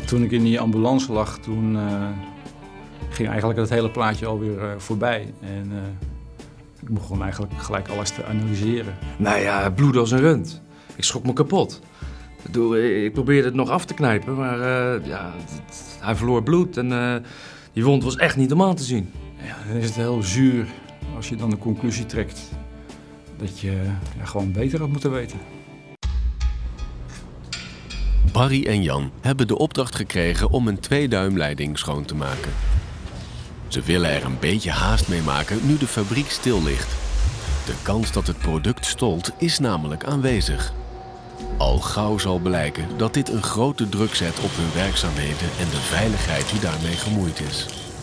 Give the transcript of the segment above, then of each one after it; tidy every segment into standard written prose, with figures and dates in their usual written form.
Toen ik in die ambulance lag, toen ging eigenlijk het hele plaatje alweer voorbij. En ik begon eigenlijk gelijk alles te analyseren. Nou ja, bloed als een rund. Ik schrok me kapot. Ik probeerde het nog af te knijpen, maar hij verloor bloed en die wond was echt niet om aan te zien. Ja, dan is het heel zuur als je dan de conclusie trekt dat je gewoon beter had moeten weten. Barry en Jan hebben de opdracht gekregen om een 2-duimleiding schoon te maken. Ze willen er een beetje haast mee maken nu de fabriek stil ligt. De kans dat het product stolt is namelijk aanwezig. Al gauw zal blijken dat dit een grote druk zet op hun werkzaamheden en de veiligheid die daarmee gemoeid is.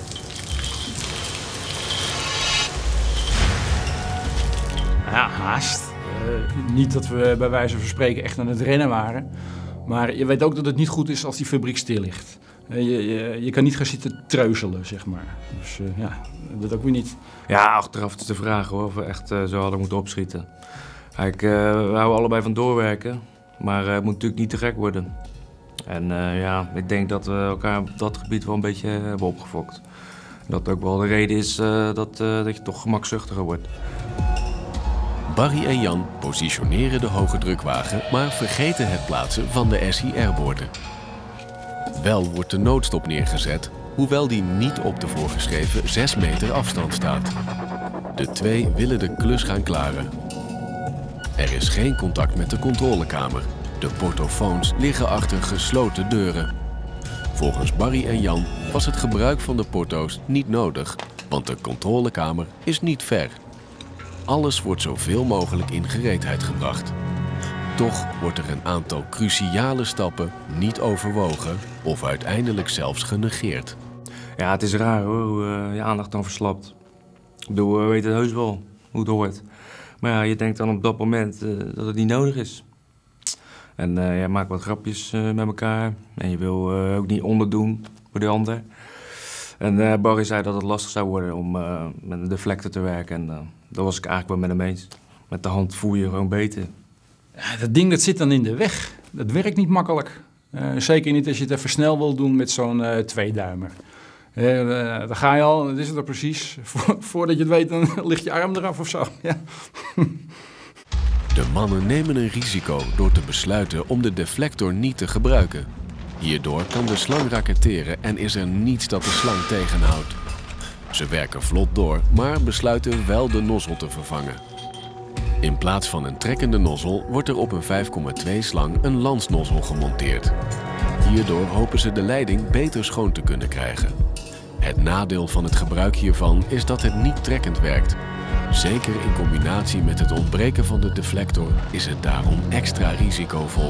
Ja, haast. Niet dat we bij wijze van spreken echt aan het rennen waren. Maar je weet ook dat het niet goed is als die fabriek stil ligt. Je kan niet gaan zitten treuzelen, zeg maar. Dus dat ook weer niet. Ja, achteraf is de vraag hoor, of we echt zo hadden moeten opschieten. Kijk, we houden allebei van doorwerken, maar het moet natuurlijk niet te gek worden. En ik denk dat we elkaar op dat gebied wel een beetje hebben opgefokt. Dat ook wel de reden is dat je toch gemakzuchtiger wordt. Barry en Jan positioneren de hoge drukwagen, maar vergeten het plaatsen van de SIR-borden. Wel wordt de noodstop neergezet, hoewel die niet op de voorgeschreven 6 meter afstand staat. De twee willen de klus gaan klaren. Er is geen contact met de controlekamer. De portofoons liggen achter gesloten deuren. Volgens Barry en Jan was het gebruik van de porto's niet nodig, want de controlekamer is niet ver. Alles wordt zoveel mogelijk in gereedheid gebracht. Toch wordt er een aantal cruciale stappen niet overwogen of uiteindelijk zelfs genegeerd. Ja, het is raar hoor, hoe je aandacht dan verslapt. Ik bedoel, we weten heus wel hoe het hoort. Maar ja, je denkt dan op dat moment dat het niet nodig is. En je maakt wat grapjes met elkaar en je wil ook niet onderdoen voor de ander. En Barry zei dat het lastig zou worden om met een deflector te werken en daar was ik eigenlijk wel met hem eens. Met de hand voel je gewoon beter. Ja, dat ding dat zit dan in de weg. Dat werkt niet makkelijk. Zeker niet als je het even snel wil doen met zo'n 2-duimer. Dan ga je al, dat is het er precies. Voordat je het weet, dan ligt je arm eraf of zo. Ja. De mannen nemen een risico door te besluiten om de deflector niet te gebruiken. Hierdoor kan de slang raketteren en is er niets dat de slang tegenhoudt. Ze werken vlot door, maar besluiten wel de nozzel te vervangen. In plaats van een trekkende nozzel wordt er op een 5,2 slang een lansnozzel gemonteerd. Hierdoor hopen ze de leiding beter schoon te kunnen krijgen. Het nadeel van het gebruik hiervan is dat het niet trekkend werkt. Zeker in combinatie met het ontbreken van de deflector is het daarom extra risicovol.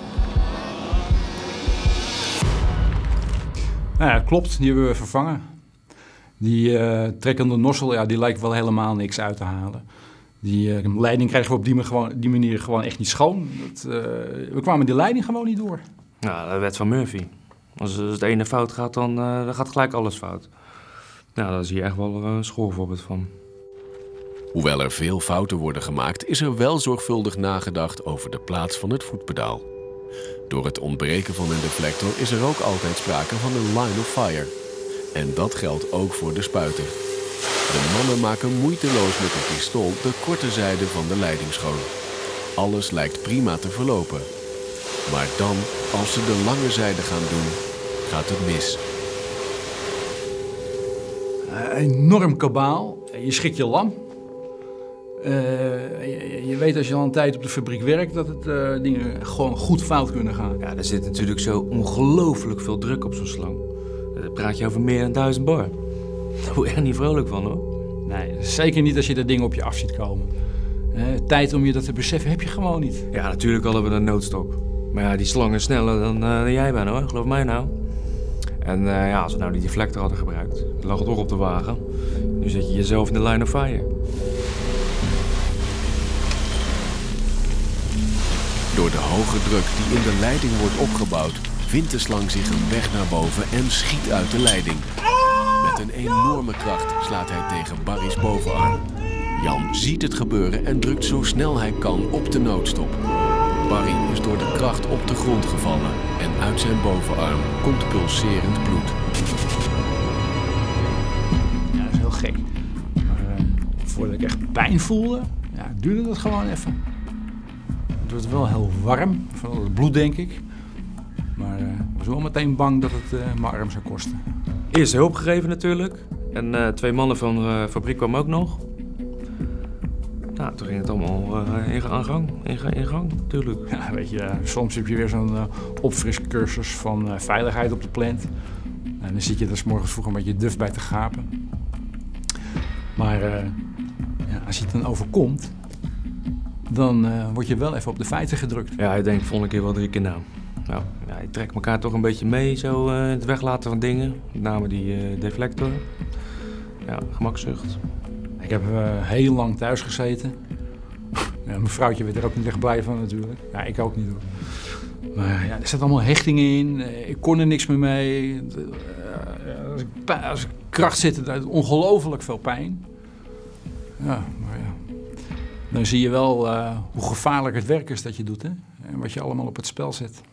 Nou ja, klopt, die hebben we vervangen. Die trekkende nozzel, ja, die lijkt wel helemaal niks uit te halen. Die leiding krijgen we op die manier gewoon echt niet schoon. We kwamen die leiding gewoon niet door. Nou, de wet van Murphy. Als het ene fout gaat, dan gaat gelijk alles fout. Nou, daar zie je echt wel een schoolvoorbeeld van. Hoewel er veel fouten worden gemaakt, is er wel zorgvuldig nagedacht over de plaats van het voetpedaal. Door het ontbreken van een deflector is er ook altijd sprake van een line of fire. En dat geldt ook voor de spuiter. De mannen maken moeiteloos met een pistool de korte zijde van de leiding schoon. Alles lijkt prima te verlopen. Maar dan, als ze de lange zijde gaan doen, gaat het mis. Enorm kabaal. Je schrikt je lam. Je weet als je al een tijd op de fabriek werkt dat het dingen gewoon goed fout kunnen gaan. Ja, er zit natuurlijk zo ongelooflijk veel druk op zo'n slang. Dan praat je over meer dan 1000 bar. Daar word je echt niet vrolijk van hoor. Nee, zeker niet als je dat ding op je af ziet komen. Tijd om je dat te beseffen heb je gewoon niet. Ja, natuurlijk hadden we een noodstop. Maar ja, die slang is sneller dan jij bent hoor, geloof mij nou. En als we nou die deflector hadden gebruikt, dan lag het ook op de wagen. Nu zet je jezelf in de line of fire. Door de hoge druk die in de leiding wordt opgebouwd, vindt de slang zich een weg naar boven en schiet uit de leiding. Met een enorme kracht slaat hij tegen Barry's bovenarm. Jan ziet het gebeuren en drukt zo snel hij kan op de noodstop. Barry is door de kracht op de grond gevallen en uit zijn bovenarm komt pulserend bloed. Ja, dat is heel gek. Maar voordat ik echt pijn voelde, ja, duurde dat gewoon even. Het werd wel heel warm, van het bloed denk ik. Maar ik was wel meteen bang dat het mijn arm zou kosten. Eerst hulp gegeven natuurlijk. En 2 mannen van de fabriek kwamen ook nog. Nou, toen ging het allemaal in gang, natuurlijk. Ja, weet je, soms heb je weer zo'n opfriscursus van veiligheid op de plant. En dan zit je er 's morgens vroeg een beetje duf bij te gapen. Maar ja, als je het dan overkomt, dan word je wel even op de feiten gedrukt. Ja, ik denk volgende keer wel 3 keer na. Nou, ja, je trekt elkaar toch een beetje mee, zo in het weglaten van dingen. Met name die deflector. Ja, gemakzucht. Ik heb heel lang thuis gezeten. Ja, mijn vrouwtje werd er ook niet echt blij van natuurlijk. Ja, ik ook niet hoor. Maar ja, er zaten allemaal hechtingen in. Ik kon er niks meer mee. Als ik kracht zit, het ongelooflijk veel pijn. Ja, maar ja. Dan zie je wel hoe gevaarlijk het werk is dat je doet, hè? En wat je allemaal op het spel zet.